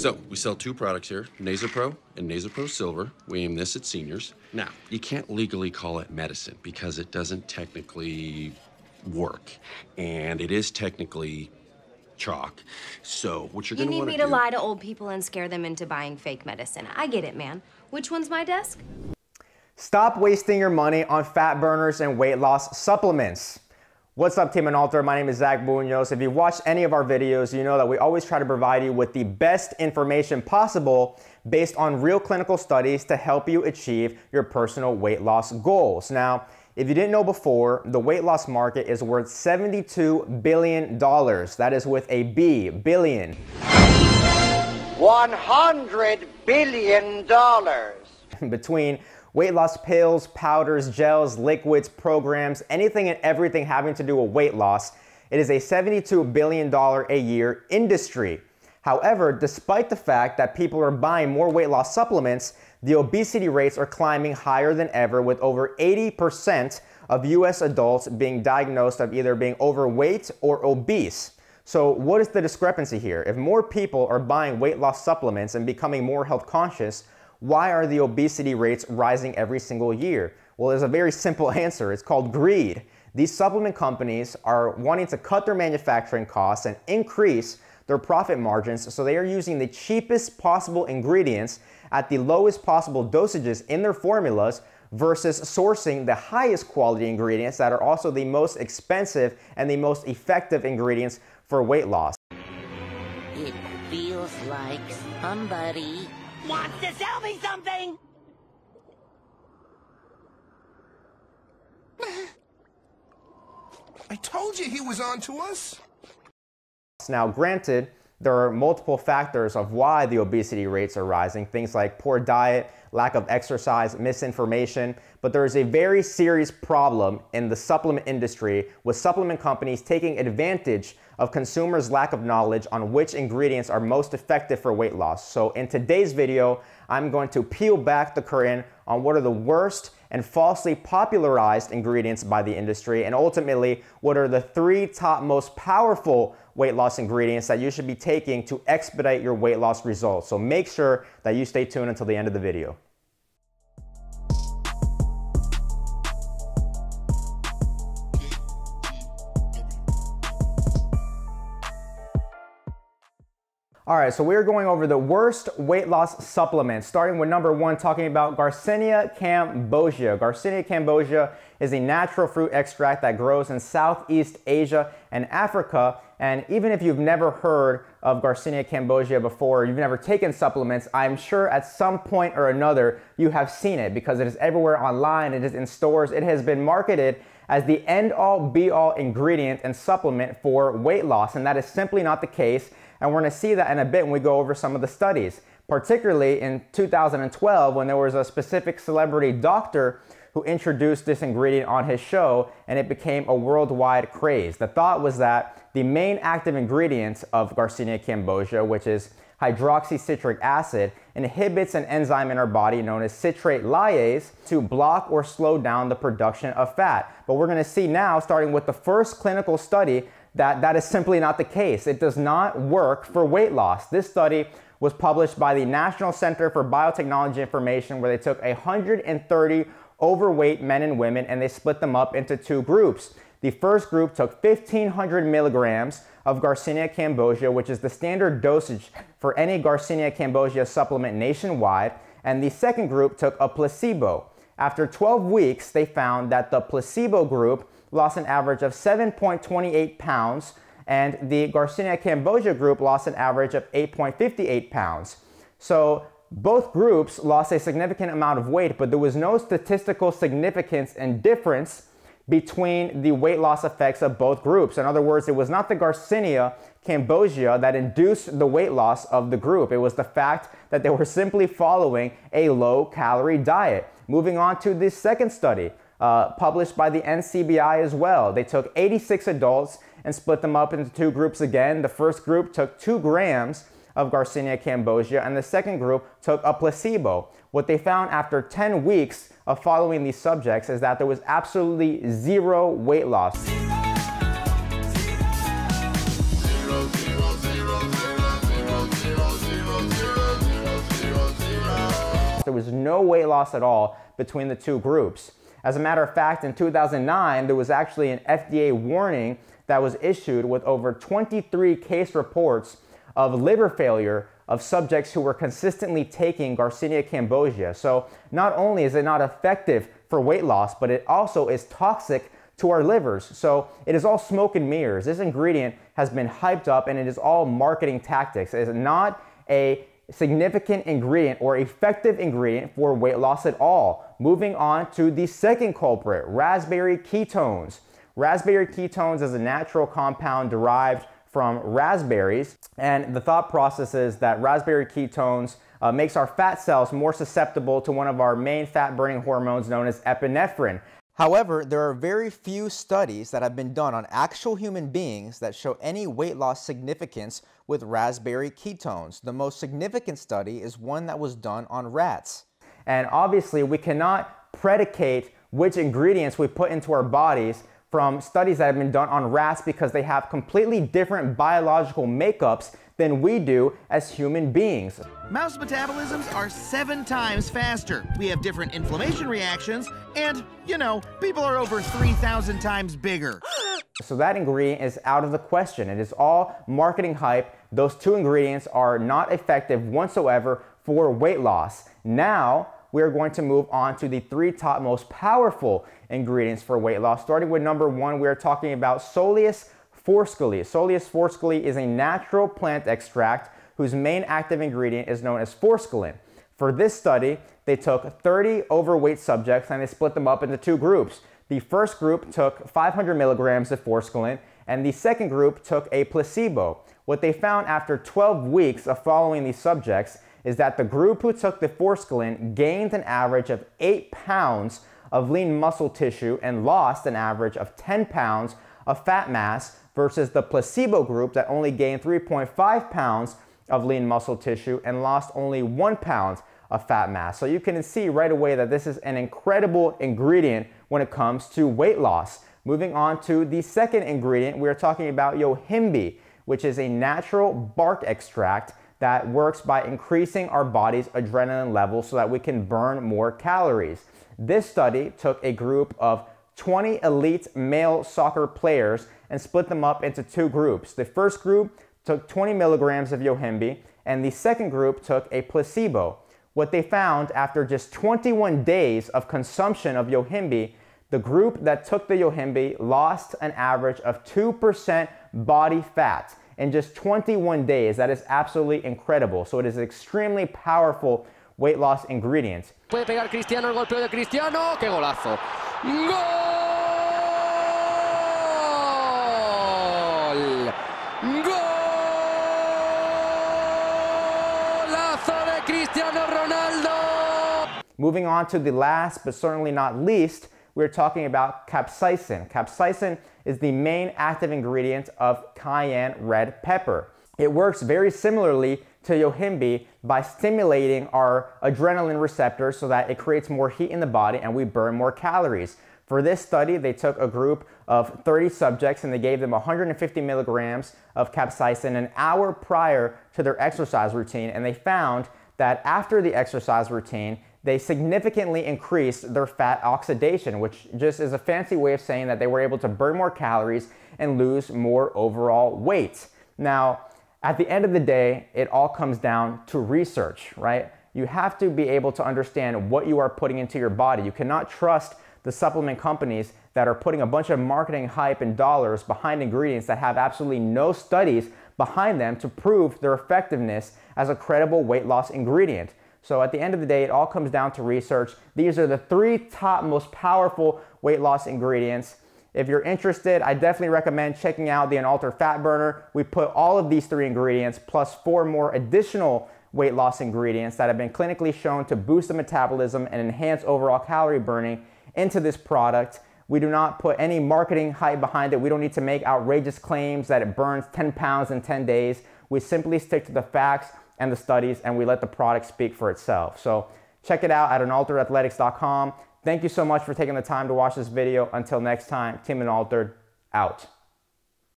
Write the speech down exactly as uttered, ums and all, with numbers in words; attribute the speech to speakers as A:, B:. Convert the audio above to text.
A: So, we sell two products here, NasoPro and NasoPro Silver. We aim this at seniors. Now, you can't legally call it medicine because it doesn't technically work. And it is technically chalk. So, what you're
B: You
A: gonna
B: need
A: wanna
B: me
A: do...
B: to lie to old people and scare them into buying fake medicine. I get it, man. Which one's my desk?
C: Stop wasting your money on fat burners and weight loss supplements. What's up, Team UNALTERED? My name is Zach Munoz. If you've watched any of our videos, you know that we always try to provide you with the best information possible based on real clinical studies to help you achieve your personal weight loss goals. Now, if you didn't know before, the weight loss market is worth seventy-two billion dollars. That is with a B, billion.
D: one hundred billion dollars.
C: Between weight loss pills, powders, gels, liquids, programs, anything and everything having to do with weight loss, it is a seventy-two billion dollars a year industry. However, despite the fact that people are buying more weight loss supplements, the obesity rates are climbing higher than ever, with over eighty percent of U S adults being diagnosed of either being overweight or obese. So what is the discrepancy here? If more people are buying weight loss supplements and becoming more health conscious, why are the obesity rates rising every single year? Well, there's a very simple answer. It's called greed. These supplement companies are wanting to cut their manufacturing costs and increase their profit margins, so they are using the cheapest possible ingredients at the lowest possible dosages in their formulas versus sourcing the highest quality ingredients that are also the most expensive and the most effective ingredients for weight loss.
E: It feels like somebody wants to sell me something!
F: I told you he was on to us.
C: Now, granted, there are multiple factors of why the obesity rates are rising, things like poor diet, lack of exercise, misinformation, but there is a very serious problem in the supplement industry with supplement companies taking advantage of consumers' lack of knowledge on which ingredients are most effective for weight loss. So in today's video, I'm going to peel back the curtain on what are the worst and falsely popularized ingredients by the industry, and ultimately, what are the three top most powerful weight loss ingredients that you should be taking to expedite your weight loss results. So make sure that you stay tuned until the end of the video. All right, so we're going over the worst weight loss supplements, starting with number one, talking about Garcinia cambogia. Garcinia cambogia is a natural fruit extract that grows in Southeast Asia and Africa. And even if you've never heard of Garcinia cambogia before, you've never taken supplements, I'm sure at some point or another you have seen it because it is everywhere online, it is in stores, it has been marketed as the end-all be-all ingredient and supplement for weight loss, and that is simply not the case. And we're going to see that in a bit when we go over some of the studies, particularly in two thousand twelve when there was a specific celebrity doctor who introduced this ingredient on his show, and it became a worldwide craze. The thought was that the main active ingredient of Garcinia cambogia, which is hydroxycitric acid, inhibits an enzyme in our body known as citrate lyase to block or slow down the production of fat. But we're going to see now, starting with the first clinical study, that that is simply not the case. It does not work for weight loss. This study was published by the National Center for Biotechnology Information, where they took one hundred thirty overweight men and women and they split them up into two groups. The first group took fifteen hundred milligrams of Garcinia cambogia, which is the standard dosage for any Garcinia cambogia supplement nationwide, and the second group took a placebo. After twelve weeks, they found that the placebo group lost an average of seven point two eight pounds, and the Garcinia cambogia group lost an average of eight point five eight pounds. So both groups lost a significant amount of weight, but there was no statistical significance and difference between the weight loss effects of both groups. In other words, it was not the Garcinia cambogia that induced the weight loss of the group. It was the fact that they were simply following a low-calorie diet. Moving on to the second study, Uh, published by the N C B I as well. They took eighty-six adults and split them up into two groups again. The first group took two grams of Garcinia cambogia, and the second group took a placebo. What they found after ten weeks of following these subjects is that there was absolutely zero weight loss. no weight loss at all between the two groups. As a matter of fact, in two thousand nine, there was actually an F D A warning that was issued with over twenty-three case reports of liver failure of subjects who were consistently taking Garcinia cambogia. So not only is it not effective for weight loss, but it also is toxic to our livers. So it is all smoke and mirrors. This ingredient has been hyped up and it is all marketing tactics. It is not a significant ingredient or effective ingredient for weight loss at all. Moving on to the second culprit, raspberry ketones. Raspberry ketones is a natural compound derived from raspberries, and the thought process is that raspberry ketones uh, makes our fat cells more susceptible to one of our main fat burning hormones known as epinephrine. However, there are very few studies that have been done on actual human beings that show any weight loss significance with raspberry ketones. The most significant study is one that was done on rats. And obviously, we cannot predicate which ingredients we put into our bodies from studies that have been done on rats because they have completely different biological makeups than we do as human beings.
G: Mouse metabolisms are seven times faster. We have different inflammation reactions, and, you know, people are over three thousand times bigger.
C: So that ingredient is out of the question. It is all marketing hype. Those two ingredients are not effective whatsoever for weight loss. Now, we are going to move on to the three top most powerful ingredients for weight loss. Starting with number one, we are talking about Soleus forskelii. Soleus forskelii is a natural plant extract whose main active ingredient is known as forskolin. For this study, they took thirty overweight subjects and they split them up into two groups. The first group took five hundred milligrams of forskolin and the second group took a placebo. What they found after twelve weeks of following these subjects is that the group who took the forskolin gained an average of eight pounds of lean muscle tissue and lost an average of ten pounds of fat mass versus the placebo group that only gained three point five pounds of lean muscle tissue and lost only one pound of fat mass. So you can see right away that this is an incredible ingredient when it comes to weight loss. Moving on to the second ingredient, we are talking about yohimbe, which is a natural bark extract that works by increasing our body's adrenaline levels so that we can burn more calories. This study took a group of twenty elite male soccer players and split them up into two groups. The first group took twenty milligrams of yohimbe and the second group took a placebo. What they found after just twenty-one days of consumption of yohimbe, the group that took the yohimbe lost an average of two percent body fat in just twenty-one days. That is absolutely incredible. So it is an extremely powerful weight loss ingredient.
H: Puede pegar Cristiano, el golpeo de Cristiano, qué golazo. ¡Gol! ¡Golazo de Cristiano Ronaldo!
C: Moving on to the last but certainly not least, we're talking about capsaicin. Capsaicin is the main active ingredient of cayenne red pepper. It works very similarly to yohimbe by stimulating our adrenaline receptors so that it creates more heat in the body and we burn more calories. For this study, they took a group of thirty subjects and they gave them one hundred fifty milligrams of capsaicin an hour prior to their exercise routine, and they found that after the exercise routine, they significantly increased their fat oxidation, which just is a fancy way of saying that they were able to burn more calories and lose more overall weight. Now, at the end of the day, it all comes down to research, right? You have to be able to understand what you are putting into your body. You cannot trust the supplement companies that are putting a bunch of marketing hype and dollars behind ingredients that have absolutely no studies behind them to prove their effectiveness as a credible weight loss ingredient. So at the end of the day, it all comes down to research. These are the three top most powerful weight loss ingredients. If you're interested, I definitely recommend checking out the Unaltered Fat Burner. We put all of these three ingredients plus four more additional weight loss ingredients that have been clinically shown to boost the metabolism and enhance overall calorie burning into this product. We do not put any marketing hype behind it. We don't need to make outrageous claims that it burns ten pounds in ten days. We simply stick to the facts and the studies and we let the product speak for itself. So check it out at unaltered athletics dot com. Thank you so much for taking the time to watch this video. Until next time, Team Unaltered, out.